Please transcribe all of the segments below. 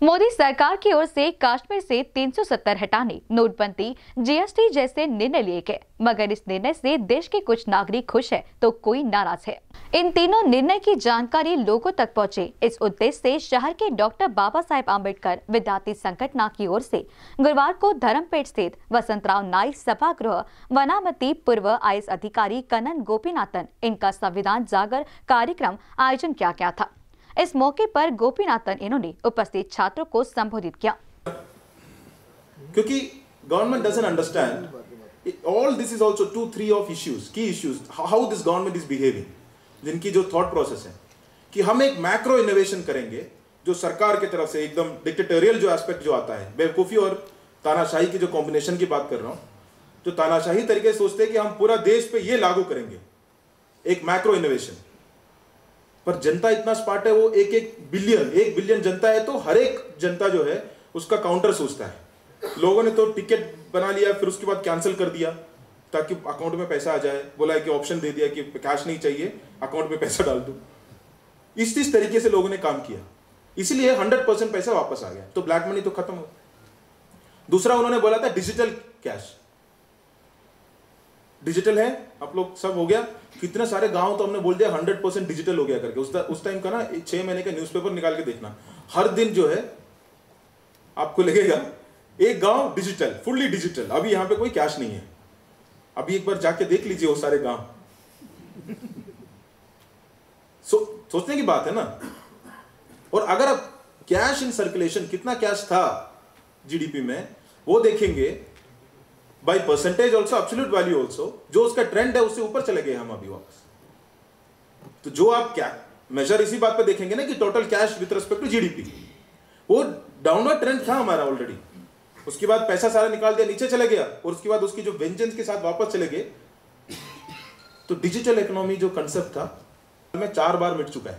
मोदी सरकार की ओर से कश्मीर से 370 हटाने, नोटबंदी, जीएसटी जैसे निर्णय लिए गए, मगर इस निर्णय से देश के कुछ नागरिक खुश है तो कोई नाराज है। इन तीनों निर्णय की जानकारी लोगों तक पहुंचे, इस उद्देश्य से शहर के डॉक्टर बाबा साहेब आम्बेडकर विद्यार्थी संगठन की ओर से गुरुवार को धर्मपेट स्थित वसंतराव नाइक सभागृह वनामती पूर्व आईएएस अधिकारी कन्नन गोपीनाथन इनका संविधान जागर कार्यक्रम आयोजन किया गया था। इस मौके पर गोपीनाथन इन्होंने उपस्थित छात्रों को संबोधित किया। क्योंकि government doesn't understand all this is also 2-3 of issues, की issues, how this government is behaving, जिनकी जो थॉट प्रोसेस है कि हम एक मैक्रो इनोवेशन करेंगे जो सरकार की तरफ से एकदम डिक्टेटोरियल जो एस्पेक्ट जो आता है, बेवकूफी और तानाशाही की जो कॉम्बिनेशन की बात कर रहा हूं, जो तानाशाही तरीके से सोचते हैं कि हम पूरा देश पे ये लागू करेंगे एक मैक्रो इनोवेशन, पर जनता इतना स्मार्ट है, वो एक बिलियन जनता है, तो हर एक जनता जो है उसका काउंटर सोचता है। लोगों ने तो टिकट बना लिया, फिर उसके बाद कैंसिल कर दिया ताकि अकाउंट में पैसा आ जाए, बोला है कि ऑप्शन दे दिया कि कैश नहीं चाहिए, अकाउंट में पैसा डाल दो। इस तरीके से लोगों ने काम किया, इसलिए 100% पैसा वापस आ गया, तो ब्लैक मनी तो खत्म हो। दूसरा उन्होंने बोला था डिजिटल कैश, डिजिटल है, आप लोग सब हो गया। कितने सारे गांव तो हमने बोल दिया 100% डिजिटल हो गया करके। उस टाइम का ना 6 महीने का न्यूज़पेपर निकाल के देखना, हर दिन जो है आपको लगेगा एक गांव डिजिटल, फुल्ली डिजिटल। अभी यहां पे कोई कैश नहीं है, अभी एक बार जाके देख लीजिए वो सारे गांव। सोचने की बात है ना। और अगर आप कैश इन सर्कुलेशन, कितना कैश था जीडीपी में, वो देखेंगे by percentage also, absolute value also, जो उसका ट्रेंड है उससे ऊपर चले गए हम अभी वापस। तो जो आप क्या मेजर इसी बात पे देखेंगे ना कि total cash with respect to GDP, वो डाउनवर्ड ट्रेंड था हमारा ऑलरेडी। उसके बाद पैसा सारा निकाल दिया, नीचे चले गया, और उसके बाद उसकी जो वेंजेंस के साथ वापस चले गए। तो डिजिटल इकोनॉमी जो कंसेप्ट था में 4 बार मिट चुका है।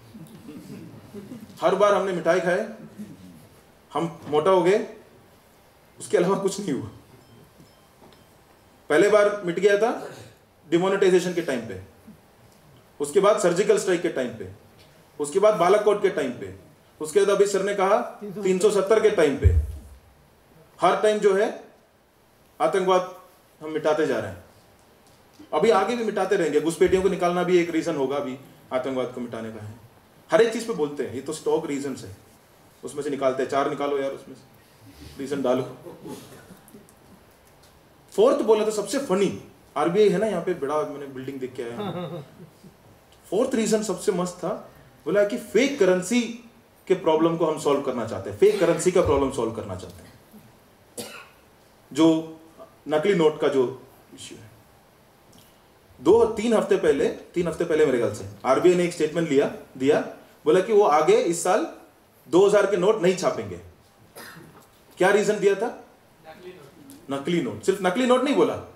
हर बार हमने मिठाई खाए, हम मोटा हो गए, उसके अलावा कुछ नहीं हुआ। पहले बार मिट गया था डिमोनेटाइजेशन के टाइम पे, उसके बाद सर्जिकल स्ट्राइक के टाइम पे, उसके बाद बालाकोट के टाइम पे, उसके बाद अभी सर ने कहा 370 के टाइम पे। हर टाइम जो है आतंकवाद हम मिटाते जा रहे हैं, अभी आगे भी मिटाते रहेंगे। घुसपैठियों को निकालना भी एक रीजन होगा अभी आतंकवाद को मिटाने का है। हर एक चीज पे बोलते हैं ये तो स्टॉक रीजन है, उसमें से निकालते हैं। 4 निकालो यार, उसमें से रीजन डालो। 4th बोला तो सबसे फनी, आरबीआई है ना यहाँ पे, बड़ा मैंने बिल्डिंग देख के आया। 4th रीजन सबसे मस्त था, बोला कि फेक करेंसी के प्रॉब्लम को हम सॉल्व करना चाहते हैं, फेक करेंसी का प्रॉब्लम सॉल्व करना चाहते हैं, जो नकली नोट का जो इश्यू है। 3 हफ्ते पहले मेरे ख्याल से आरबीआई ने एक स्टेटमेंट दिया, बोला कि वो आगे इस साल 2000 के नोट नहीं छापेंगे। क्या रीजन दिया था? नकली नोट। सिर्फ नकली नोट नहीं बोला,